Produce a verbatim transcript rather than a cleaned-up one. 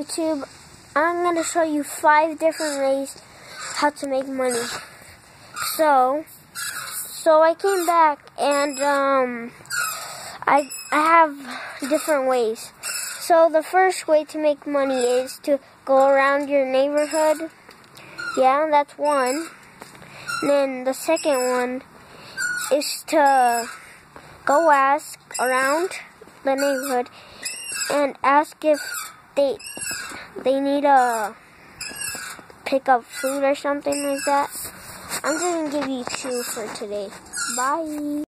YouTube. I'm going to show you five different ways how to make money. So, so I came back and um, I, I have different ways. So the first way to make money is to go around your neighborhood. Yeah, that's one. And then the second one is to go ask around the neighborhood and ask if they they need to pick up food or something like that. I'm going to give you two for today. Bye.